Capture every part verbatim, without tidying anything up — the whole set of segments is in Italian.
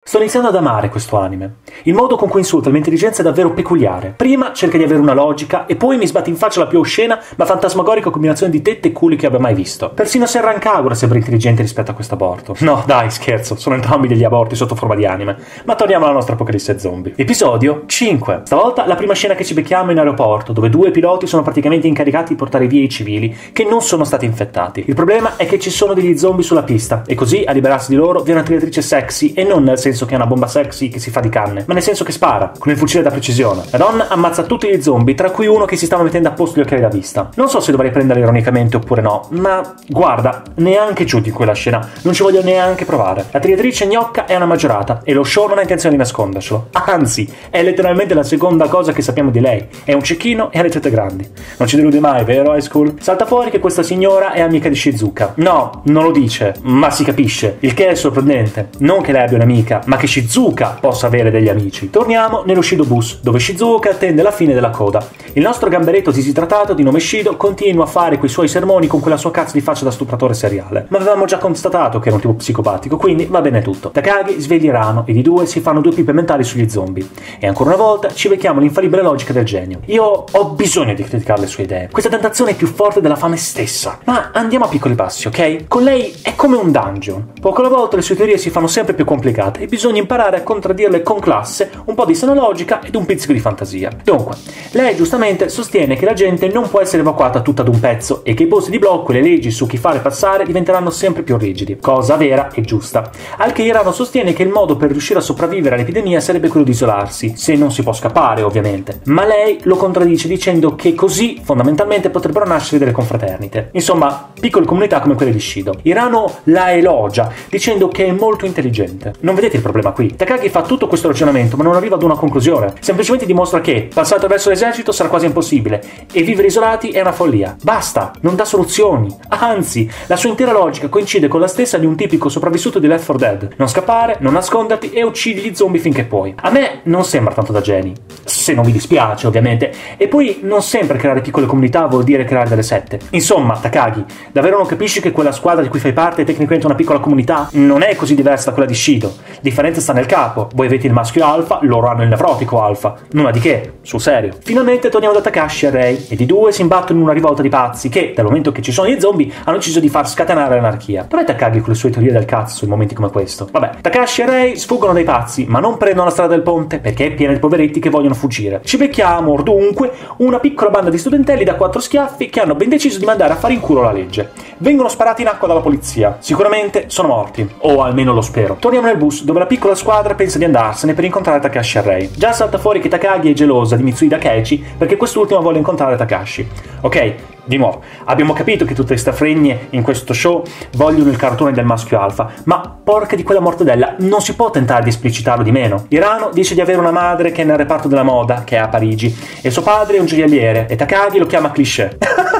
Sto iniziando ad amare questo anime. Il modo con cui insulta l'intelligenza è davvero peculiare. Prima cerca di avere una logica e poi mi sbatte in faccia la più oscena ma fantasmagorica combinazione di tette e culi che abbia mai visto. Persino Serran Kagura sembra intelligente rispetto a questo aborto. No, dai, scherzo, sono entrambi degli aborti sotto forma di anime. Ma torniamo alla nostra apocalisse zombie. Episodio cinque. Stavolta la prima scena che ci becchiamo in aeroporto, dove due piloti sono praticamente incaricati di portare via i civili che non sono stati infettati. Il problema è che ci sono degli zombie sulla pista e così a liberarsi di loro vi è una triatrice sexy, e non nel senso che è una bomba sexy che si fa di canne, ma nel senso che spara con il fucile da precisione. La donna ammazza tutti gli zombie, tra cui uno che si stava mettendo a posto gli occhiali da vista. Non so se dovrei prenderla ironicamente oppure no, ma guarda, neanche giù di quella scena, non ci voglio neanche provare. La triatrice gnocca è una maggiorata e lo show non ha intenzione di nascondercelo, anzi è letteralmente la seconda cosa che sappiamo di lei: è un cecchino e ha le tette grandi. Non ci delude mai, vero high school? Salta fuori che questa signora è amica di Shizuka. No, non lo dice, ma si capisce, il che è sorprendente. Non che lei abbia un'amica, ma che Shizuka possa avere degli amici. Torniamo nello Shido Bus, dove Shizuka attende la fine della coda. Il nostro gamberetto disidratato di nome Shido continua a fare quei suoi sermoni con quella sua cazzo di faccia da stupratore seriale, ma avevamo già constatato che era un tipo psicopatico, quindi va bene tutto. Takagi sveglia Rano e i due si fanno due pipe mentali sugli zombie, e ancora una volta ci becchiamo l'infallibile logica del genio. Io ho bisogno di criticare le sue idee. Questa tentazione è più forte della fame stessa, ma andiamo a piccoli passi, ok? Con lei è come un dungeon. Poco alla volta le sue teorie si fanno sempre più complicate e bisogna imparare a contraddirle con classe, un po' di sana logica ed un pizzico di fantasia. Dunque, lei giustamente sostiene che la gente non può essere evacuata tutta ad un pezzo e che i posti di blocco e le leggi su chi fare passare diventeranno sempre più rigidi, cosa vera e giusta. Al che Irano sostiene che il modo per riuscire a sopravvivere all'epidemia sarebbe quello di isolarsi, se non si può scappare ovviamente, ma lei lo contraddice dicendo che così fondamentalmente potrebbero nascere delle confraternite. Insomma, piccole comunità come quelle di Shido. Irano la elogia dicendo che è molto intelligente. Non vedete il problema qui? Takagi fa tutto questo ragionamento ma non arriva ad una conclusione, semplicemente dimostra che passare attraverso l'esercito sarà quasi impossibile e vivere isolati è una follia. Basta, non dà soluzioni, anzi la sua intera logica coincide con la stessa di un tipico sopravvissuto di Left four Dead: non scappare, non nasconderti e uccidi gli zombie finché puoi. A me non sembra tanto da geni, se non vi dispiace ovviamente, e poi non sempre creare piccole comunità vuol dire creare delle sette. Insomma, Takagi, davvero non capisci che quella squadra di cui fai parte è tecnicamente una piccola comunità? Non è così diversa da quella di Shido. La differenza sta nel capo: voi avete il maschio alfa, loro hanno il nevrotico alfa. Nulla di che, sul serio. Finalmente torniamo da Takashi e Rei, ed i due si imbattono in una rivolta di pazzi che, dal momento che ci sono gli zombie, hanno deciso di far scatenare l'anarchia. Dov'è Takagi con le sue teorie del cazzo in momenti come questo? Vabbè, Takashi e Rei sfuggono dai pazzi, ma non prendono la strada del ponte perché è piena di poveretti che vogliono fuggire. Ci becchiamo, dunque, una piccola banda di studentelli da quattro schiaffi che hanno ben deciso di mandare a fare in culo la legge. Vengono sparati in acqua dalla polizia. Sicuramente sono morti, o almeno lo spero. Torniamo nel bus, dove la piccola squadra pensa di andarsene per incontrare Takashi e Rei. Già salta fuori che Takagi è gelosa di Mitsuhide Keiichi perché quest'ultima vuole incontrare Takashi. Ok, di nuovo, abbiamo capito che tutte queste fregne in questo show vogliono il cartone del maschio alfa, ma porca di quella mortadella, non si può tentare di esplicitarlo di meno. Irano dice di avere una madre che è nel reparto della moda, che è a Parigi, e suo padre è un gioielliere, e Takagi lo chiama cliché.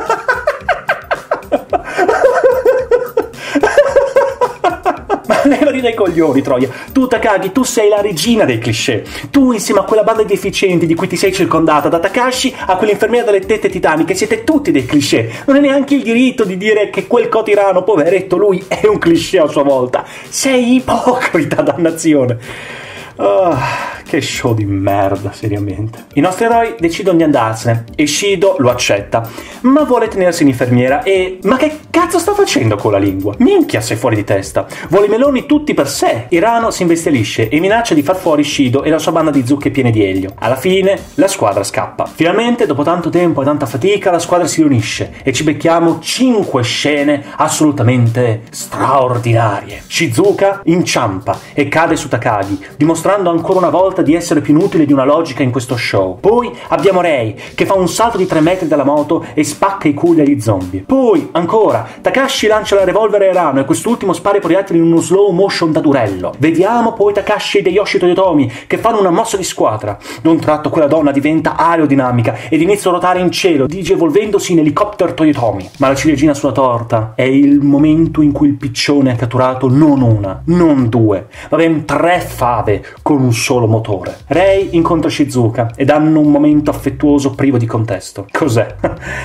Levati dai coglioni, Troia. Tu, Takagi, tu sei la regina dei cliché. Tu, insieme a quella banda di deficienti di cui ti sei circondata, da Takashi a quell'infermiera dalle tette titaniche, siete tutti dei cliché. Non hai neanche il diritto di dire che quel cotirano, poveretto, lui è un cliché a sua volta. Sei ipocrita, dannazione. Oh, che show di merda, seriamente. I nostri eroi decidono di andarsene e Shido lo accetta, ma vuole tenersi in infermiera e... ma che cazzo sta facendo con la lingua? Minchia, sei fuori di testa. Vuole i meloni tutti per sé. Irano si imbestialisce e minaccia di far fuori Shido e la sua banda di zucche piene di elio. Alla fine la squadra scappa. Finalmente, dopo tanto tempo e tanta fatica, la squadra si riunisce e ci becchiamo cinque scene assolutamente straordinarie. Shizuka inciampa e cade su Takagi, dimostrando ancora una volta di essere più inutile di una logica in questo show. Poi abbiamo Rei che fa un salto di tre metri dalla moto e spacca i culi agli zombie. Poi ancora Takashi lancia la revolver a Irano e quest'ultimo spara i proiettili in uno slow motion da durello. Vediamo poi Takashi e Yoshi Toyotomi che fanno una mossa di squadra. D'un tratto quella donna diventa aerodinamica ed inizia a ruotare in cielo, digivolvendosi in elicottero Toyotomi. Ma la ciliegina sulla torta è il momento in cui il piccione ha catturato non una, non due, ma ben tre fave con un solo motore. Rei incontra Shizuka ed hanno un momento affettuoso privo di contesto. Cos'è?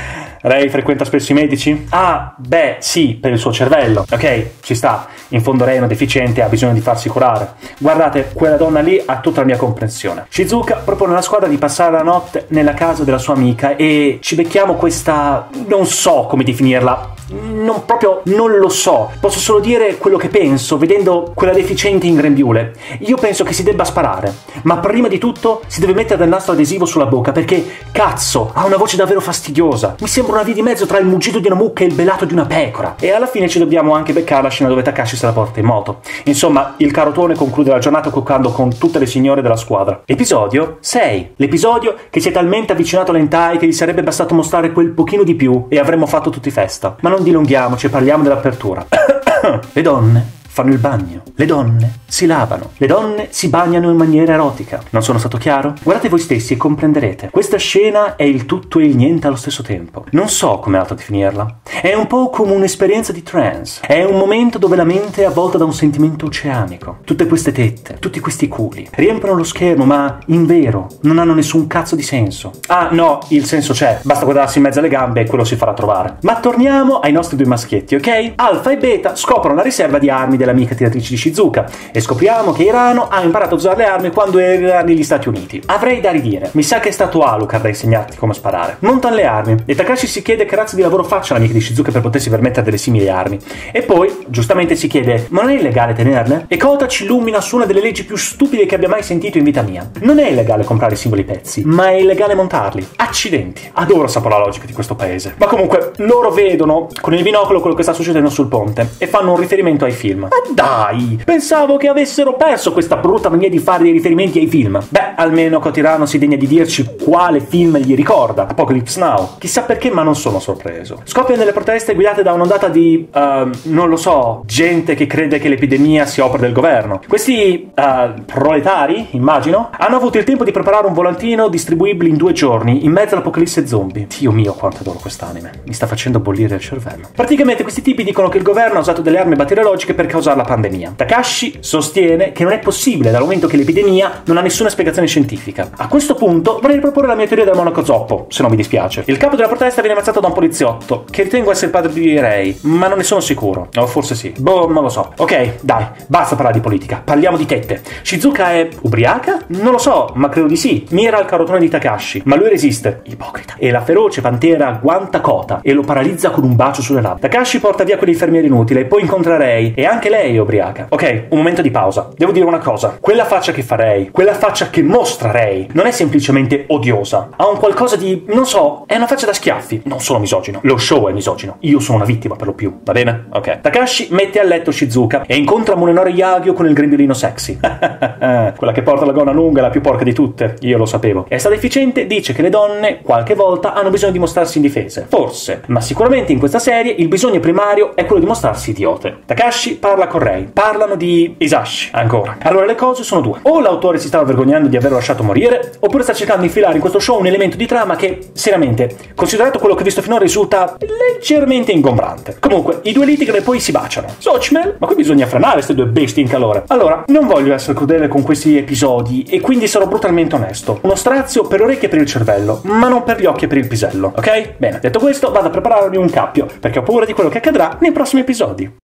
Ray frequenta spesso i medici? Ah, beh, sì, per il suo cervello. Ok, ci sta. In fondo Ray è una deficiente e ha bisogno di farsi curare. Guardate, quella donna lì ha tutta la mia comprensione. Shizuka propone alla squadra di passare la notte nella casa della sua amica e ci becchiamo questa... non so come definirla. Non proprio, non lo so. Posso solo dire quello che penso vedendo quella deficiente in grembiule. Io penso che si debba sparare, ma prima di tutto si deve mettere del nastro adesivo sulla bocca perché, cazzo, ha una voce davvero fastidiosa. Mi sembra una via di mezzo tra il muggito di una mucca e il belato di una pecora. E alla fine ci dobbiamo anche beccare la scena dove Takashi se la porta in moto. Insomma, il carotone conclude la giornata cuccando con tutte le signore della squadra. Episodio sei. L'episodio che si è talmente avvicinato all'hentai che gli sarebbe bastato mostrare quel pochino di più e avremmo fatto tutti festa. Ma non dilunghiamoci e parliamo dell'apertura. Le donne fanno il bagno, le donne si lavano, le donne si bagnano in maniera erotica. Non sono stato chiaro? Guardate voi stessi e comprenderete. Questa scena è il tutto e il niente allo stesso tempo. Non so come altro definirla. È un po' come un'esperienza di trance. È un momento dove la mente è avvolta da un sentimento oceanico. Tutte queste tette, tutti questi culi riempiono lo schermo, ma in vero non hanno nessun cazzo di senso. Ah no, il senso c'è. Basta guardarsi in mezzo alle gambe e quello si farà trovare. Ma torniamo ai nostri due maschietti, ok? Alfa e Beta scoprono la riserva di armi dell'amica tiratrice di Shizuka e scopriamo che Hirano ha imparato a usare le armi quando era negli Stati Uniti. Avrei da ridire, mi sa che è stato Alucard a insegnarti come sparare. Montano le armi e Takashi si chiede che razza di lavoro faccia l'amica di Shizuka per potersi permettere delle simili armi. E poi, giustamente, si chiede: ma non è illegale tenerle? E Kota ci illumina su una delle leggi più stupide che abbia mai sentito in vita mia. Non è illegale comprare i singoli pezzi, ma è illegale montarli. Accidenti. Adoro sapere la logica di questo paese. Ma comunque, loro vedono con il binocolo quello che sta succedendo sul ponte e fanno un riferimento ai film. Ma dai! Pensavo che avessero perso questa brutta mania di fare dei riferimenti ai film. Beh, almeno Kotirano si degna di dirci quale film gli ricorda. Apocalypse Now. Chissà perché, ma non sono sorpreso. Scoppiano delle proteste guidate da un'ondata di, uh, non lo so, gente che crede che l'epidemia sia opera del governo. Questi uh, proletari, immagino, hanno avuto il tempo di preparare un volantino distribuibile in due giorni, in mezzo all'apocalisse zombie. Dio mio, quanto adoro quest'anime. Mi sta facendo bollire il cervello. Praticamente questi tipi dicono che il governo ha usato delle armi batteriologiche per causare la pandemia. Takashi sostiene che non è possibile dal momento che l'epidemia non ha nessuna spiegazione scientifica. A questo punto vorrei riproporre la mia teoria del monaco zoppo, se non mi dispiace. Il capo della protesta viene ammazzato da un poliziotto, che ritengo essere il padre di Ray, ma non ne sono sicuro. O forse sì. Boh, non lo so. Ok, dai, basta parlare di politica. Parliamo di tette. Shizuka è ubriaca? Non lo so, ma credo di sì. Mira al carotone di Takashi, ma lui resiste. Ipocrita. E la feroce pantera agguanta Kota e lo paralizza con un bacio sulle labbra. Takashi porta via quell'infermiere inutile, poi incontra Ray, e anche lei è ubriaca. Ok, un momento di pausa. Devo dire una cosa. Quella faccia che fa Ray, quella faccia che mostra Ray, non è semplicemente odiosa. Ha un qualcosa di, non so, è una faccia da schiaffi. Non sono misogino. Lo show è misogino. Io sono una vittima per lo più, va bene? Ok. Takashi mette a letto Shizuka e incontra Munenori Yagyu con il grembiulino sexy. Quella che porta la gonna lunga è la più porca di tutte. Io lo sapevo. E sta deficiente dice che le donne qualche volta hanno bisogno di mostrarsi indifese. Forse. Ma sicuramente in questa serie il bisogno primario è quello di mostrarsi idiote. Takashi parla con Ray. Parlano di Isashi. Ancora. Allora le cose sono due. O l'autore si stava vergognando di averlo lasciato morire, oppure sta cercando di infilare in questo show un elemento di trama che, seriamente, considerato quello che ho visto finora, risulta leggermente ingombrante. Comunque, i due litigano e poi si baciano. Sochmel? Ma qui bisogna frenare queste due bestie in calore. Allora, non voglio essere crudele con questi episodi e quindi sarò brutalmente onesto. Uno strazio per le orecchie e per il cervello, ma non per gli occhi e per il pisello, ok? Bene, detto questo, vado a prepararmi un cappio, perché ho paura di quello che accadrà nei prossimi episodi.